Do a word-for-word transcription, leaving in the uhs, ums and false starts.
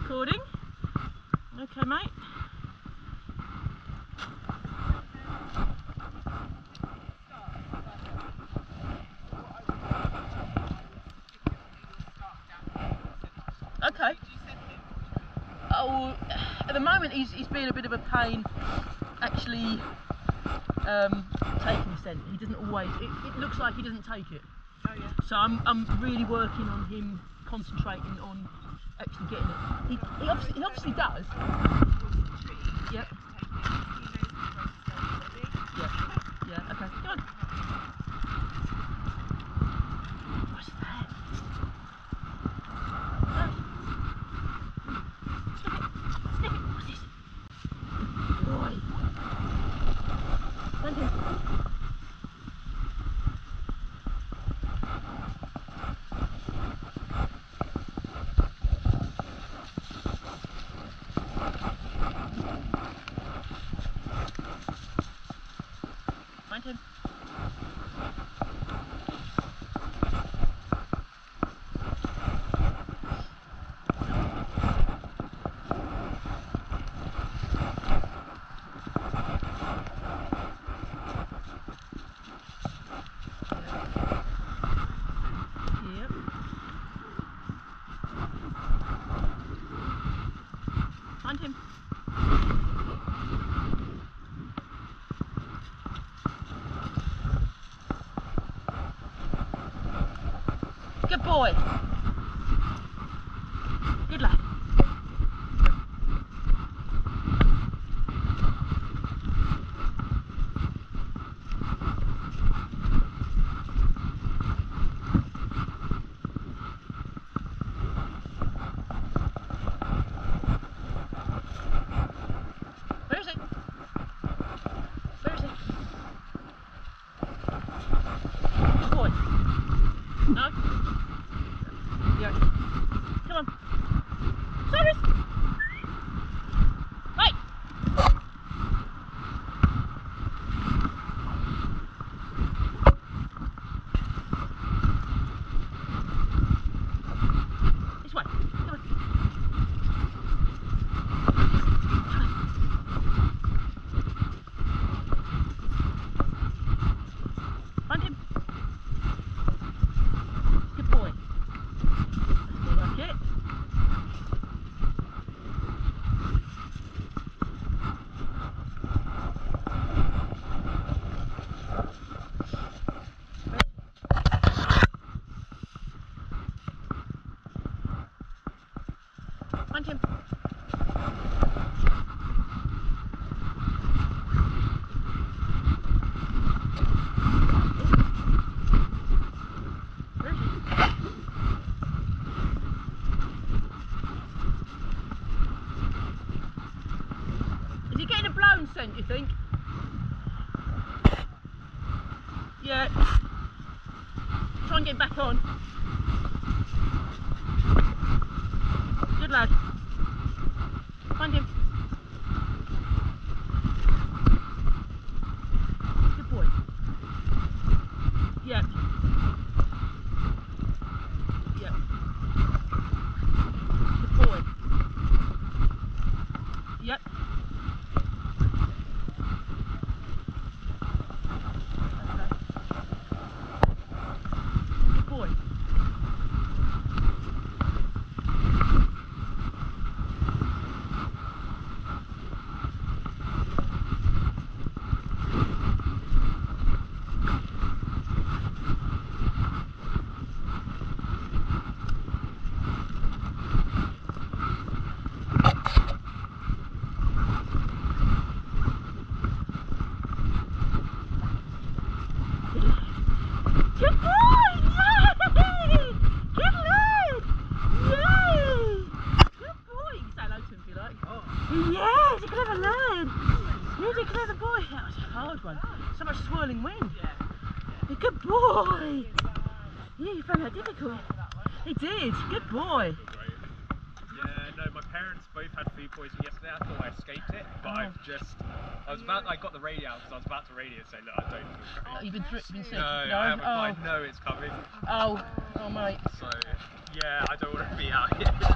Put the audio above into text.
recording. Okay, mate. Okay. Oh, at the moment he's, he's been a bit of a pain actually um, taking scent. He doesn't always, it, it looks like he doesn't take it. Oh yeah. So I'm, I'm really working on him concentrating on actually getting it. He, he, obviously, he obviously does. Yep. Yeah. Yeah, okay. Go on. What's that? Oh. Sniff it. Sniff it. What's this? Boy. Thank you. Find him. Yep. Find him. Good boy. Good lad. Where is it? Where is it? Good boy. No? Yeah. Come on. Cyrus! Hey! This way. Come on. Find him. Good boy. That's more like it. Find him. Where is he? Is he getting a blown scent, you think? Yeah. Try and get back on. Good lad. Find him. Good boy. Yep. Yep. Good boy. Yep. Okay. Good boy. Good boy! Yay! Good lad! Yay! Good boy! You can say hello to him if you like. Oh. Yeah, he's a clever lad. He's a clever boy. That was a hard one. So much swirling wind. Yeah. A good boy. Yeah, you found that difficult. He did. Good boy. Yeah, no, my parents both had food poisoning yesterday. I thought I escaped it, but Oh. I've just, I was about, I got the radio out because I was about to radio say, look, I don't feel great. Oh, you've been, through, been sick? No, I haven't, but I know it's coming. Oh, oh, mate. So, yeah, I don't want to be out here.